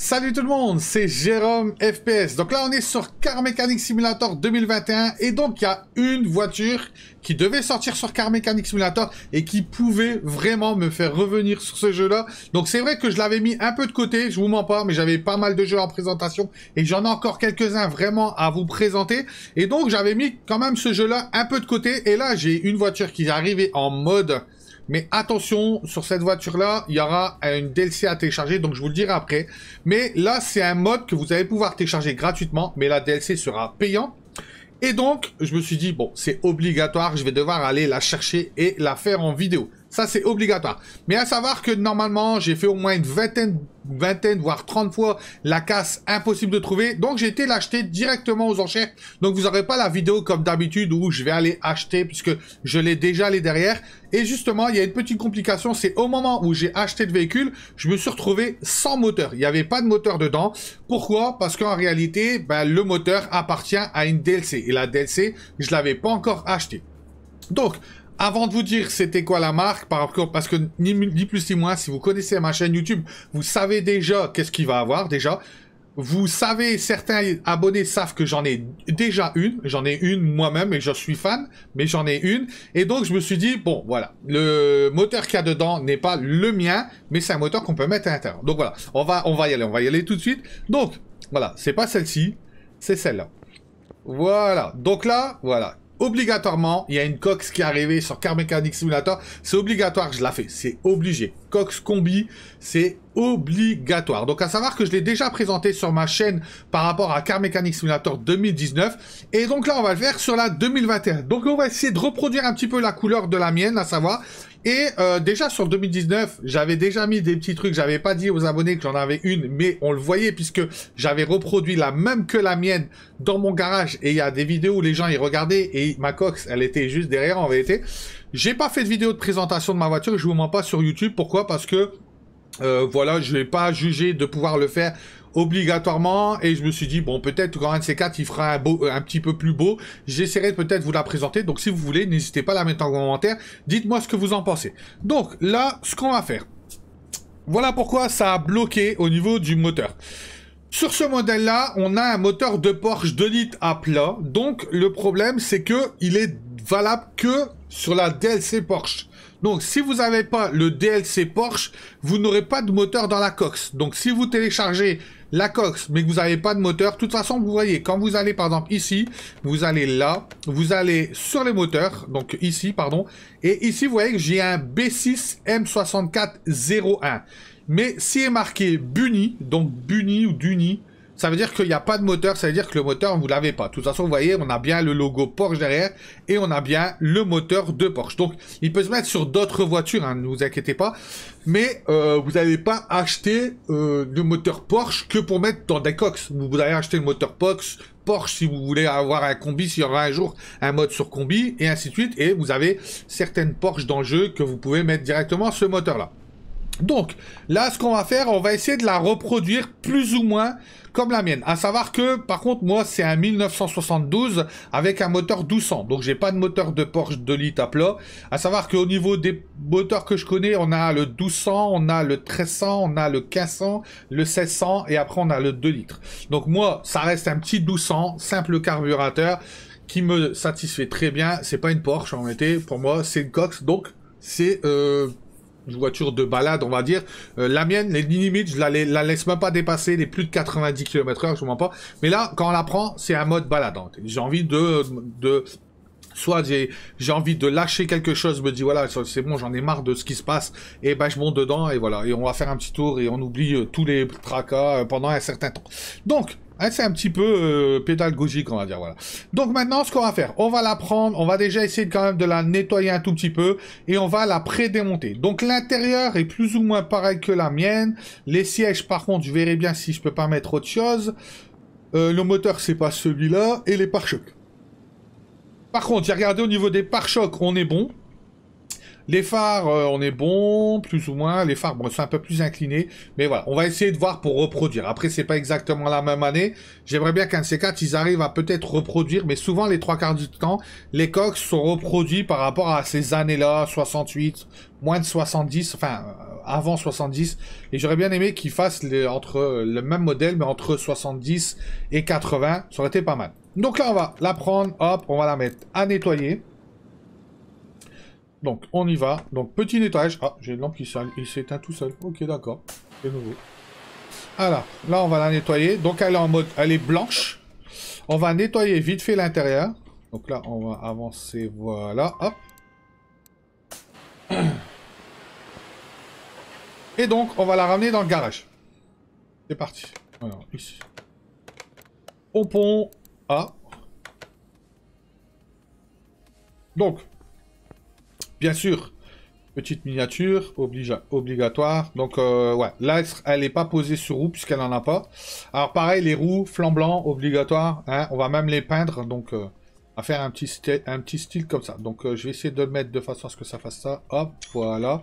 Salut tout le monde, c'est Jérôme FPS. Donc là, on est sur Car Mechanic Simulator 2021 et donc il y a une voiture qui devait sortir sur Car Mechanic Simulator et qui pouvait vraiment me faire revenir sur ce jeu-là. Donc c'est vrai que je l'avais mis un peu de côté, je vous mens pas, mais j'avais pas mal de jeux en présentation et j'en ai encore quelques-uns vraiment à vous présenter. Et donc j'avais mis quand même ce jeu-là un peu de côté et là, j'ai une voiture qui est arrivée en mode... Mais attention, sur cette voiture-là, il y aura une DLC à télécharger, donc je vous le dirai après. Mais là, c'est un mode que vous allez pouvoir télécharger gratuitement, mais la DLC sera payante. Et donc, je me suis dit, bon, c'est obligatoire, je vais devoir aller la chercher et la faire en vidéo. Ça, c'est obligatoire. Mais à savoir que normalement, j'ai fait au moins une vingtaine, voire 30 fois la casse impossible de trouver. Donc, j'ai été l'acheter directement aux enchères. Donc, vous n'aurez pas la vidéo comme d'habitude où je vais aller acheter puisque je l'ai déjà allé derrière. Et justement, il y a une petite complication. C'est au moment où j'ai acheté le véhicule, je me suis retrouvé sans moteur. Il n'y avait pas de moteur dedans. Pourquoi? Parce qu'en réalité, le moteur appartient à une DLC. Et la DLC, je l'avais pas encore acheté. Donc, avant de vous dire c'était quoi la marque, parce que ni plus ni moins, si vous connaissez ma chaîne YouTube, vous savez déjà qu'est-ce qu'il va avoir déjà. Vous savez, certains abonnés savent que j'en ai déjà une. J'en ai une moi-même et je suis fan, mais j'en ai une. Et donc, je me suis dit, bon, voilà, le moteur qu'il y a dedans n'est pas le mien, mais c'est un moteur qu'on peut mettre à l'intérieur. Donc voilà, on va y aller tout de suite. Donc, voilà, c'est pas celle-ci, c'est celle-là. Voilà, donc là, voilà. Obligatoirement, il y a une Cox qui est arrivée sur Car Mechanic Simulator. C'est obligatoire, je la fais. C'est obligé. Cox Combi, c'est obligatoire. Donc, à savoir que je l'ai déjà présenté sur ma chaîne par rapport à Car Mechanic Simulator 2019. Et donc là, on va le faire sur la 2021. Donc, on va essayer de reproduire un petit peu la couleur de la mienne, à savoir... Et déjà sur 2019, j'avais déjà mis des petits trucs, j'avais pas dit aux abonnés que j'en avais une, mais on le voyait puisque j'avais reproduit la même que la mienne dans mon garage. Et il y a des vidéos où les gens y regardaient et ma Cox, elle était juste derrière en vérité. J'ai pas fait de vidéo de présentation de ma voiture, je vous mens pas sur YouTube. Pourquoi? Parce que voilà, je vais pas juger de pouvoir le faire obligatoirement et je me suis dit bon peut-être quand un de ces quatre il fera un petit peu plus beau, j'essaierai peut-être vous la présenter. Donc si vous voulez, n'hésitez pas à la mettre en commentaire, dites-moi ce que vous en pensez. Donc là, ce qu'on va faire, voilà pourquoi ça a bloqué au niveau du moteur. Sur ce modèle-là, on a un moteur de Porsche 2 litres à plat. Donc, le problème, c'est que il est valable que sur la DLC Porsche. Donc, si vous n'avez pas le DLC Porsche, vous n'aurez pas de moteur dans la Cox. Donc, si vous téléchargez la Cox, mais que vous n'avez pas de moteur, de toute façon, vous voyez, quand vous allez, par exemple, ici, vous allez là, vous allez sur les moteurs, donc ici, pardon, et ici, vous voyez que j'ai un B6 M6401. Mais si est marqué Bunny, donc Bunny ou Duni, ça veut dire qu'il n'y a pas de moteur, ça veut dire que le moteur, vous l'avez pas. De toute façon, vous voyez, on a bien le logo Porsche derrière et on a bien le moteur de Porsche. Donc, il peut se mettre sur d'autres voitures, hein, ne vous inquiétez pas. Mais vous n'allez pas acheter le moteur Porsche que pour mettre dans des Cox. Vous allez acheter le moteur Porsche si vous voulez avoir un combi, s'il y aura un jour un mode sur combi, et ainsi de suite. Et vous avez certaines Porsche dans le jeu que vous pouvez mettre directement ce moteur-là. Donc, là, ce qu'on va faire, on va essayer de la reproduire plus ou moins comme la mienne. À savoir que, par contre, moi, c'est un 1972 avec un moteur 1200. Donc, j'ai pas de moteur de Porsche 2 litres à plat. À savoir qu'au niveau des moteurs que je connais, on a le 1200, on a le 1300, on a le 1500, le 1600 et après, on a le 2 litres. Donc, moi, ça reste un petit 1200, simple carburateur qui me satisfait très bien. C'est pas une Porsche, en réalité. Pour moi, c'est une Cox. Donc, c'est... une voiture de balade, on va dire. La mienne, les limites, je la laisse même pas dépasser les plus de 90 km/h, je ne mens pas. Mais là, quand on la prend, c'est un mode baladante. J'ai envie soit j'ai envie de lâcher quelque chose, me dis voilà, c'est bon, j'en ai marre de ce qui se passe, et ben je monte dedans, et voilà. Et on va faire un petit tour, et on oublie tous les tracas pendant un certain temps. Donc, c'est un petit peu pédagogique, on va dire, voilà. Donc maintenant, ce qu'on va faire, on va la prendre, on va déjà essayer quand même de la nettoyer un tout petit peu, et on va la pré-démonter. Donc l'intérieur est plus ou moins pareil que la mienne. Les sièges, par contre, je verrai bien si je peux pas mettre autre chose. Le moteur, c'est pas celui-là, et les pare-chocs. Par contre, j'ai regardé au niveau des pare-chocs, on est bon. Les phares, on est bon, plus ou moins. Les phares, bon, c'est un peu plus incliné. Mais voilà, on va essayer de voir pour reproduire. Après, c'est pas exactement la même année. J'aimerais bien qu'un de ces quatre, ils arrivent à peut-être reproduire. Mais souvent, les trois quarts du temps, les coques sont reproduits par rapport à ces années-là, 68, moins de 70, enfin, avant 70. Et j'aurais bien aimé qu'ils fassent entre le même modèle, mais entre 70 et 80. Ça aurait été pas mal. Donc là, on va la prendre, hop, on va la mettre à nettoyer. Donc, on y va. Donc, petit nettoyage. Ah, j'ai une lampe qui s'éteint tout seul. Ok, d'accord. C'est nouveau. Alors, là, on va la nettoyer. Donc, elle est en mode... Elle est blanche. On va nettoyer vite fait l'intérieur. Donc là, on va avancer. Voilà. Hop. Et donc, on va la ramener dans le garage. C'est parti. Alors, ici. Pompon. Ah. Donc, bien sûr, petite miniature, obligatoire. Donc, ouais, là, elle n'est pas posée sur roue puisqu'elle n'en a pas. Alors, pareil, les roues, flanc blanc, obligatoire. Hein, on va même les peindre. Donc, on va faire un petit style comme ça. Donc, je vais essayer de le mettre de façon à ce que ça fasse ça. Hop, voilà.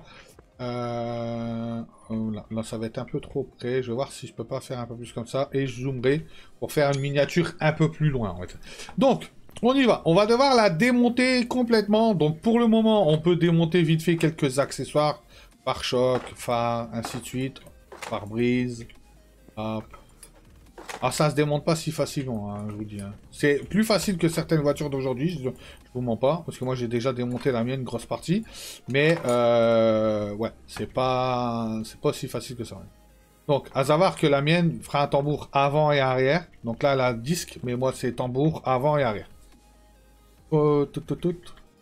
Là, ça va être un peu trop près. Je vais voir si je peux pas faire un peu plus comme ça. Et je zoomerai pour faire une miniature un peu plus loin. En fait. Donc, on y va. On va devoir la démonter complètement. Donc, pour le moment, on peut démonter vite fait quelques accessoires. Pare-choc, phare, ainsi de suite. Pare-brise. Hop. Ah, ça se démonte pas si facilement, hein, je vous dis. Hein. C'est plus facile que certaines voitures d'aujourd'hui, je vous mens pas, parce que moi j'ai déjà démonté la mienne, une grosse partie. Mais, ouais, c'est pas aussi facile que ça. Ouais. Donc, à savoir que la mienne fera un tambour avant et arrière. Donc là, elle a disque, mais moi c'est tambour avant et arrière. Tout.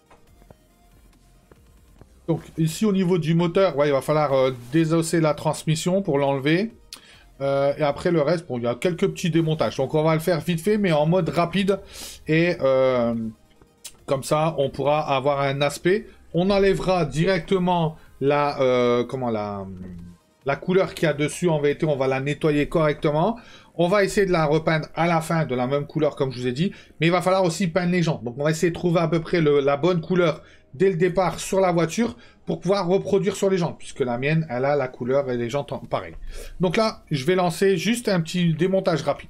Donc, ici au niveau du moteur, ouais, il va falloir désosser la transmission pour l'enlever. Et après le reste, bon, il y a quelques petits démontages. Donc on va le faire vite fait, mais en mode rapide. Et comme ça, on pourra avoir un aspect. On enlèvera directement la couleur qu'il y a dessus en vérité. On va la nettoyer correctement. On va essayer de la repeindre à la fin de la même couleur, comme je vous ai dit. Mais il va falloir aussi peindre les jantes. Donc on va essayer de trouver à peu près la bonne couleur dès le départ sur la voiture pour pouvoir reproduire sur les jantes. Puisque la mienne, elle a la couleur et les jantes pareil. Donc là, je vais lancer juste un petit démontage rapide.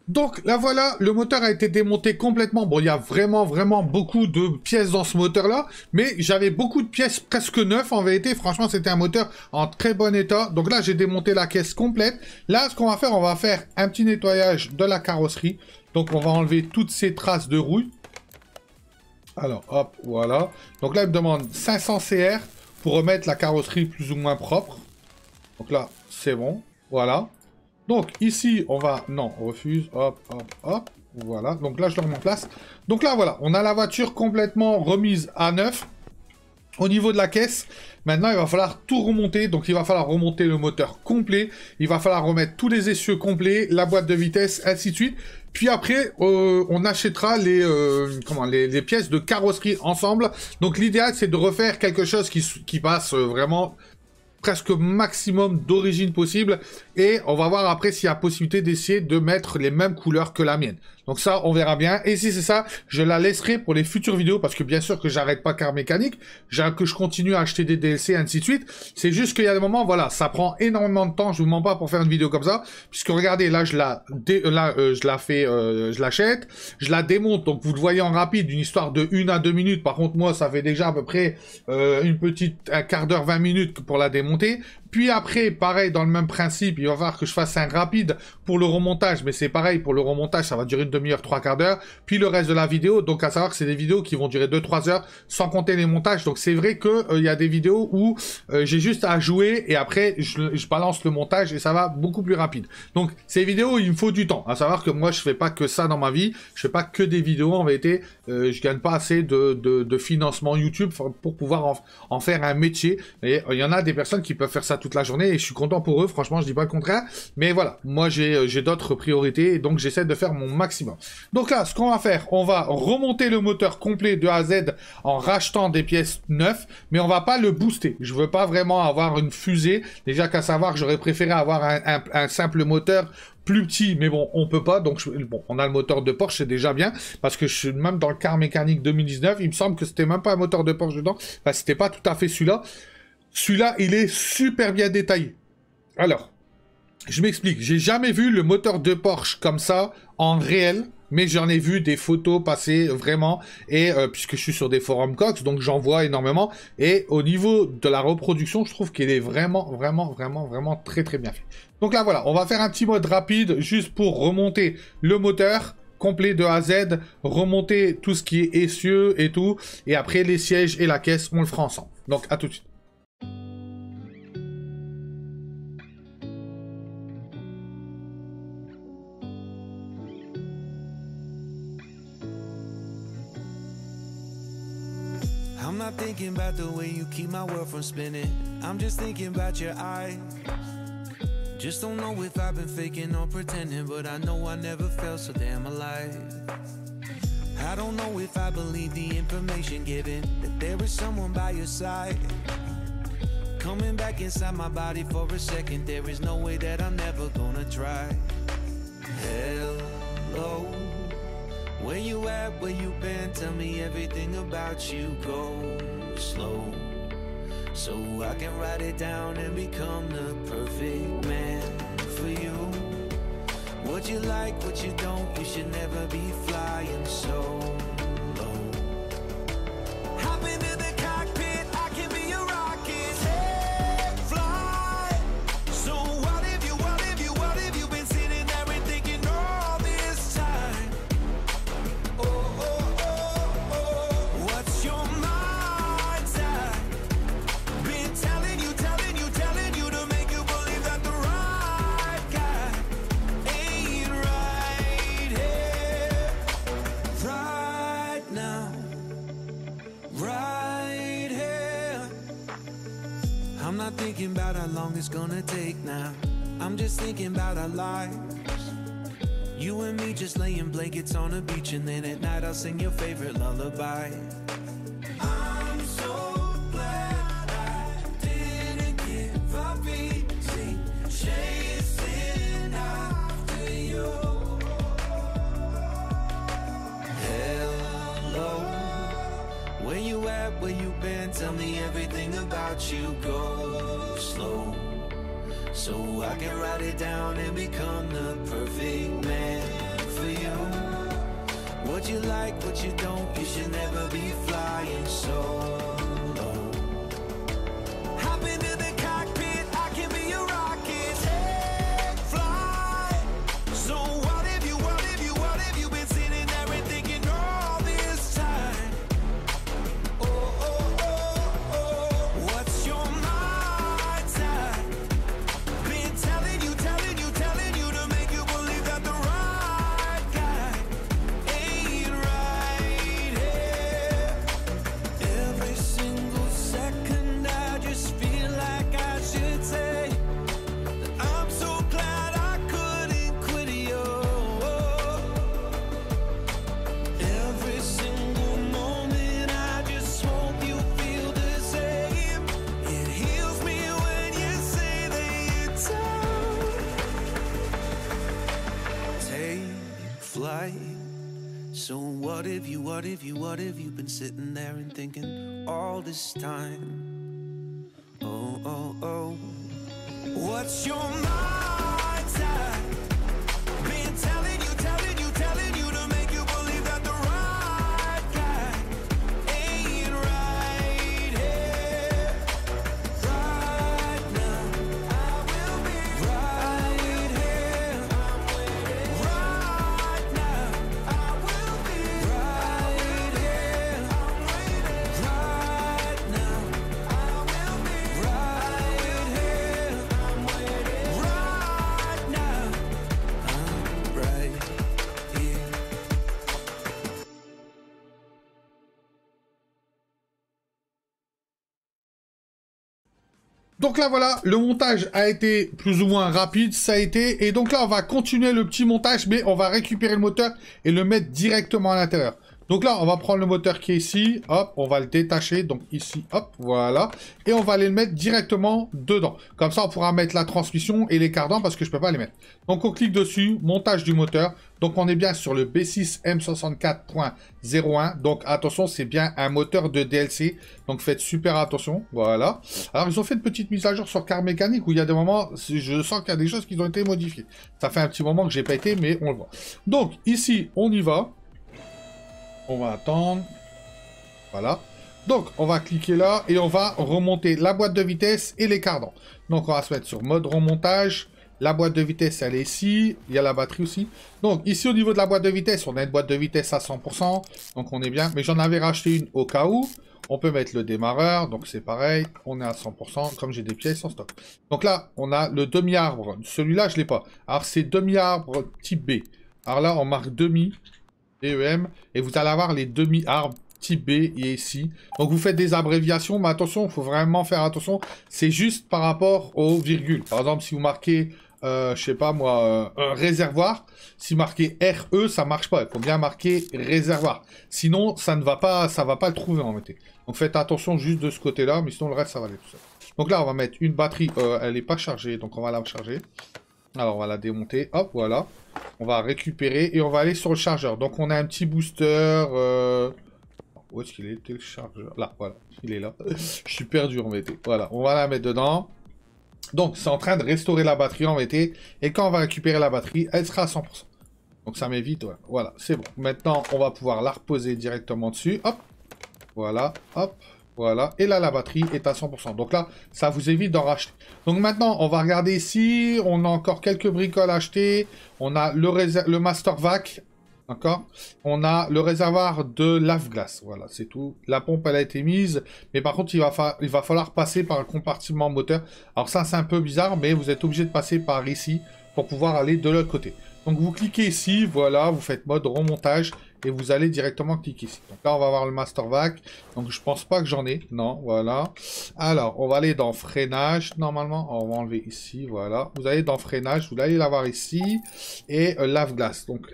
Donc là voilà, le moteur a été démonté complètement. Bon, il y a vraiment beaucoup de pièces dans ce moteur-là, mais j'avais beaucoup de pièces presque neuves en vérité. Franchement, c'était un moteur en très bon état. Donc là, j'ai démonté la caisse complète. Là, ce qu'on va faire, on va faire un petit nettoyage de la carrosserie. Donc on va enlever toutes ces traces de rouille. Alors, hop, voilà. Donc là, il me demande 500 CR pour remettre la carrosserie plus ou moins propre. Donc là, c'est bon. Voilà. Donc ici, on va... Non, on refuse. Hop, hop, hop. Voilà. Donc là, je le remets en place. Donc là, voilà. On a la voiture complètement remise à neuf. Au niveau de la caisse, maintenant, il va falloir tout remonter. Donc, il va falloir remonter le moteur complet. Il va falloir remettre tous les essieux complets, la boîte de vitesse, ainsi de suite. Puis après, on achètera les pièces de carrosserie ensemble. Donc, l'idéal, c'est de refaire quelque chose qui passe vraiment presque maximum d'origine possible. Et on va voir après s'il y a possibilité d'essayer de mettre les mêmes couleurs que la mienne. Donc ça, on verra bien. Et si c'est ça, je la laisserai pour les futures vidéos. Parce que bien sûr que j'arrête pas Car Mécanique. Que je continue à acheter des DLC, ainsi de suite. C'est juste qu'il y a des moments, voilà, ça prend énormément de temps. Je vous mens pas pour faire une vidéo comme ça. Puisque regardez, là, je l'achète. Je la démonte. Donc vous le voyez en rapide, une histoire de 1 à 2 minutes. Par contre, moi, ça fait déjà à peu près un quart d'heure, 20 minutes pour la démonter. Puis après, pareil, dans le même principe, il va falloir que je fasse un rapide pour le remontage. Mais c'est pareil, pour le remontage, ça va durer une demi-heure, 3/4 d'heure. Puis le reste de la vidéo, donc à savoir que c'est des vidéos qui vont durer 2-3 heures, sans compter les montages. Donc c'est vrai que il y a des vidéos où j'ai juste à jouer et après, je balance le montage et ça va beaucoup plus rapide. Donc ces vidéos, il me faut du temps. À savoir que moi, je fais pas que ça dans ma vie. Je fais pas que des vidéos. En vérité, je gagne pas assez de financement YouTube pour pouvoir en faire un métier. Et il y en a des personnes qui peuvent faire ça toute la journée et je suis content pour eux, franchement je dis pas le contraire, mais voilà, moi j'ai d'autres priorités et donc j'essaie de faire mon maximum. Donc là, ce qu'on va faire, on va remonter le moteur complet de A à Z en rachetant des pièces neuves, mais on va pas le booster. Je veux pas vraiment avoir une fusée, déjà qu'à savoir que j'aurais préféré avoir un simple moteur plus petit, mais bon, on peut pas, donc bon, on a le moteur de Porsche, c'est déjà bien, parce que je suis même dans le Car Mécanique 2019, il me semble que c'était même pas un moteur de Porsche dedans, enfin c'était pas tout à fait celui-là. Celui-là, il est super bien détaillé. Alors, je m'explique. J'ai jamais vu le moteur de Porsche comme ça, en réel, mais j'en ai vu des photos passer vraiment, et puisque je suis sur des forums Cox, donc j'en vois énormément, et au niveau de la reproduction, je trouve qu'il est vraiment très bien fait. Donc là, voilà, on va faire un petit mode rapide, juste pour remonter le moteur complet de A à Z, remonter tout ce qui est essieu et tout, et après les sièges et la caisse, on le fera ensemble. Donc, à tout de suite. I'm not thinking about the way you keep my world from spinning. I'm just thinking about your eyes. Just don't know if I've been faking or pretending, but I know I never felt so damn alive. I don't know if I believe the information given, that there is someone by your side. Coming back inside my body for a second, there is no way that I'm never gonna try. Hello, where you at, where you been, tell me everything about you, go slow, so I can write it down and become the perfect man for you. What you like, what you don't, you should never be flying so low. Hop into the cockpit, I can be your rocket, hey, fly. So what if you been sitting there and thinking all this time? What's your mind's at? Been telling you to make you believe that the right guy ain't right here, right now, right here. I'm not thinking about how long it's gonna take now. I'm just thinking about our lives. You and me just laying blankets on a beach, and then at night I'll sing your favorite lullaby. I'm so glad I didn't give up easy, chasing after you. Hello, where you at, where you been, tell me everything about you, go slow, so I can write it down and become the perfect man you don't, you should never be flying solo. Hop into the cockpit, I can be your rocket. Take flight. So what have you been sitting there and thinking all this time? Oh, oh, oh, oh, what's your mindset? Been telling you to make you believe that the right guy ain't right here. Every single second I just feel like I should say that I'm so glad I couldn't quit you. Every single moment I just hope you feel the same. It heals me when you say that it's time. Take flight. So what have you been sitting there and thinking all this time? Oh, oh, oh. What's your mindset? Been telling you to make you believe that the right guy ain't right here. Right now, I will be right here. Right now, I will be right here. Right now, I will be right here. Right now, I'm right here. Donc là voilà, le montage a été plus ou moins rapide, ça a été. Et donc là on va continuer le petit montage, mais on va récupérer le moteur et le mettre directement à l'intérieur. Donc là on va prendre le moteur qui est ici, hop, on va le détacher, donc ici, hop, voilà. Et on va aller le mettre directement dedans. Comme ça on pourra mettre la transmission et les cardans parce que je peux pas les mettre. Donc on clique dessus, montage du moteur. Donc on est bien sur le B6 M64.01. Donc attention, c'est bien un moteur de DLC. Donc faites super attention, voilà. Alors ils ont fait une petite mise à jour sur Car Mécanique où il y a des moments, je sens qu'il y a des choses qui ont été modifiées. Ça fait un petit moment que j'ai pas été, mais on le voit. Donc ici, on y va. On va attendre. Voilà. Donc, on va cliquer là et on va remonter la boîte de vitesse et les cardans. Donc, on va se mettre sur mode remontage. La boîte de vitesse, elle est ici. Il y a la batterie aussi. Donc, ici, au niveau de la boîte de vitesse, on a une boîte de vitesse à 100%. Donc, on est bien. Mais j'en avais racheté une au cas où. On peut mettre le démarreur. Donc, c'est pareil. On est à 100%, comme j'ai des pièces en stock. Donc là, on a le demi-arbre. Celui-là, je ne l'ai pas. Alors, c'est demi-arbre type B. Alors là, on marque demi. DEM, et vous allez avoir les demi-arbres type B et ici. Donc vous faites des abréviations, mais attention, il faut vraiment faire attention. C'est juste par rapport aux virgules. Par exemple, si vous marquez, je sais pas moi, un réservoir, si marquez RE, ça marche pas. Il faut bien marquer réservoir. Sinon, ça ne va pas, ça va pas le trouver en fait. Donc faites attention juste de ce côté-là, mais sinon le reste, ça va aller tout seul. Donc là, on va mettre une batterie, elle n'est pas chargée, donc on va la charger. Alors, on va la démonter. Hop, voilà. On va récupérer et on va aller sur le chargeur. Donc, on a un petit booster. Où est-ce qu'il est, le chargeur? Là, voilà. Il est là. Je suis perdu, en vérité. Voilà, on va la mettre dedans. Donc, c'est en train de restaurer la batterie, en vérité. Et quand on va récupérer la batterie, elle sera à 100%. Donc, ça m'évite, ouais. Voilà, c'est bon. Maintenant, on va pouvoir la reposer directement dessus. Hop. Voilà, hop. Voilà, et là, la batterie est à 100%. Donc là, ça vous évite d'en racheter. Donc maintenant, on va regarder ici. On a encore quelques bricoles à acheter. On a le Master Vac. D'accord. On a le réservoir de lave-glace. Voilà, c'est tout. La pompe, elle a été mise. Mais par contre, il va falloir passer par le compartiment moteur. Alors ça, c'est un peu bizarre, mais vous êtes obligé de passer par ici pour pouvoir aller de l'autre côté. Donc vous cliquez ici, voilà, vous faites mode remontage et vous allez directement cliquer ici. Donc là, on va avoir le Master Vac. Donc je pense pas que j'en ai. Non, voilà. Alors, on va aller dans freinage. Normalement, on va enlever ici, voilà. Vous allez dans freinage, vous allez l'avoir ici. Et lave-glace. Donc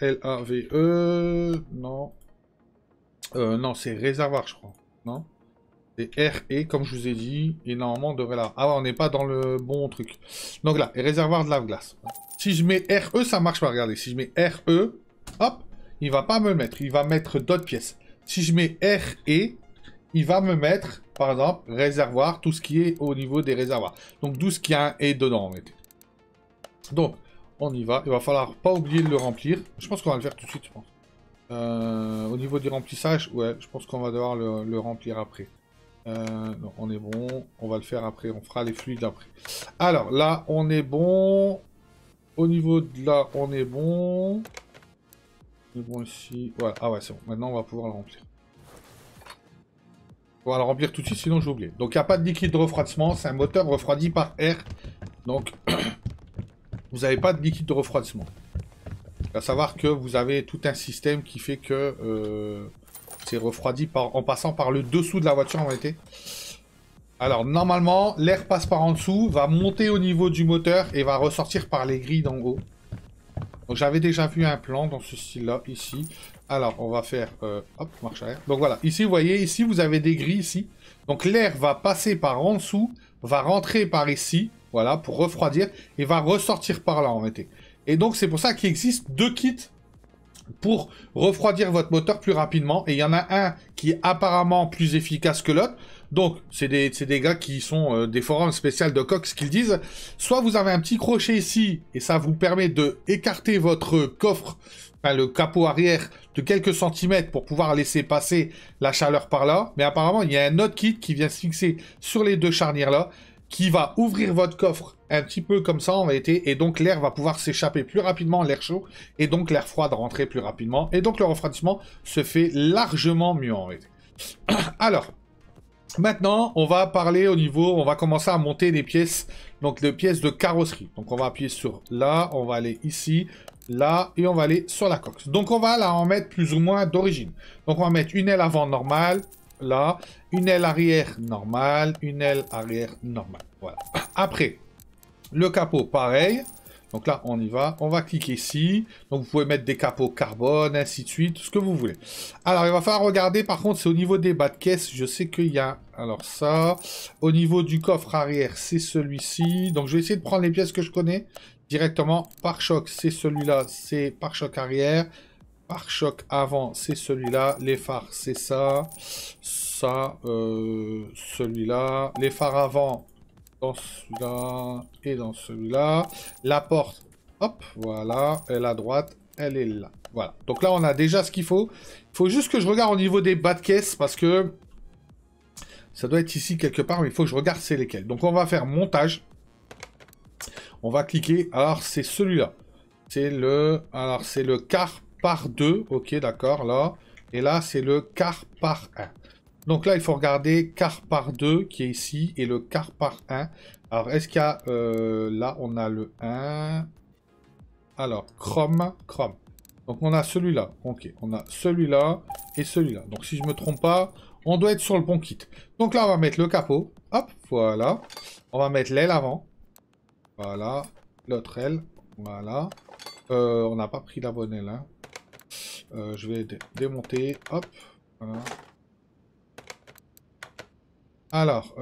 L1VE. Non. Non, c'est réservoir, je crois. Non. C'est RE, comme je vous ai dit. Et normalement, on devrait là. Ah ouais, on n'est pas dans le bon truc. Donc là, réservoir de lave-glace. Si je mets RE, ça marche pas. Regardez, si je mets RE, hop, il va pas me le mettre. Il va mettre d'autres pièces. Si je mets RE, il va me mettre, par exemple, réservoir, tout ce qui est au niveau des réservoirs. Donc, tout ce qui a un « et » dedans, en fait. Donc, on y va. Il va falloir pas oublier de le remplir. Je pense qu'on va le faire tout de suite, je pense. Au niveau du remplissage, ouais, je pense qu'on va devoir le remplir après. Non, on est bon. On va le faire après. On fera les fluides après. Alors, là, on est bon. Au niveau de là, on est bon. On est bon ici. Voilà. Ah ouais, c'est bon. Maintenant, on va pouvoir le remplir. On va le remplir tout de suite, sinon j'ai oublié. Donc, il n'y a pas de liquide de refroidissement. C'est un moteur refroidi par air. Donc, vous n'avez pas de liquide de refroidissement. À savoir que vous avez tout un système qui fait que c'est refroidi en passant par le dessous de la voiture en réalité. Alors, normalement, l'air passe par en dessous, va monter au niveau du moteur et va ressortir par les grilles d'en haut. Donc, j'avais déjà vu un plan dans ce style-là, ici. Alors, on va faire... hop, marche arrière. Donc, voilà. Ici, vous voyez, ici, vous avez des grilles, ici. Donc, l'air va passer par en dessous, va rentrer par ici, voilà, pour refroidir, et va ressortir par là, en réalité. Et donc, c'est pour ça qu'il existe 2 kits pour refroidir votre moteur plus rapidement. Et il y en a un qui est apparemment plus efficace que l'autre. Donc, c'est des gars qui sont des forums spéciaux de Cox qui le disent. Soit vous avez un petit crochet ici, et ça vous permet de écarter votre coffre, enfin le capot arrière, de quelques centimètres pour pouvoir laisser passer la chaleur par là. Mais apparemment, il y a un autre kit qui vient se fixer sur les 2 charnières là, qui va ouvrir votre coffre un petit peu comme ça en réalité, et donc l'air va pouvoir s'échapper plus rapidement, l'air chaud, et donc l'air froid de rentrer plus rapidement, et donc le refroidissement se fait largement mieux en réalité. Alors, maintenant, on va parler au niveau, on va commencer à monter des pièces, donc des pièces de carrosserie. Donc on va appuyer sur là, on va aller ici, là, et on va aller sur la coque. Donc on va là en mettre plus ou moins d'origine. Donc on va mettre une aile avant normale, là, une aile arrière normale, une aile arrière normale. Voilà. Après, le capot, pareil. Donc là, on y va. On va cliquer ici. Donc vous pouvez mettre des capots carbone, ainsi de suite, tout ce que vous voulez. Alors, il va falloir regarder, par contre, c'est au niveau des bas de caisse. Je sais qu'il y a... Alors ça, au niveau du coffre arrière, c'est celui-ci. Donc je vais essayer de prendre les pièces que je connais directement. Pare-choc, c'est celui-là, c'est pare-choc arrière. Pare-choc avant, c'est celui-là. Les phares, c'est ça. Ça, celui-là. Les phares avant, dans celui-là et dans celui-là. La porte, hop, voilà. Elle à droite, elle est là. Voilà. Donc là, on a déjà ce qu'il faut. Il faut juste que je regarde au niveau des bas de caisse parce que ça doit être ici quelque part, mais il faut que je regarde c'est lesquels. Donc on va faire montage. On va cliquer. Alors, c'est celui-là. C'est le... Alors, c'est le quart par 2, ok, d'accord, là. Et là, c'est le quart par 1. Donc là, il faut regarder quart par 2, qui est ici, et le quart par 1. Alors, est-ce qu'il y a... là, on a le 1. Alors, chrome. Donc, on a celui-là. Ok, on a celui-là et celui-là. Donc, si je ne me trompe pas, on doit être sur le bon kit. Donc là, on va mettre le capot. Hop, voilà. On va mettre l'aile avant. Voilà. L'autre aile. Voilà. On n'a pas pris la bonne aile, hein. Je vais démonter, hop, voilà. Alors,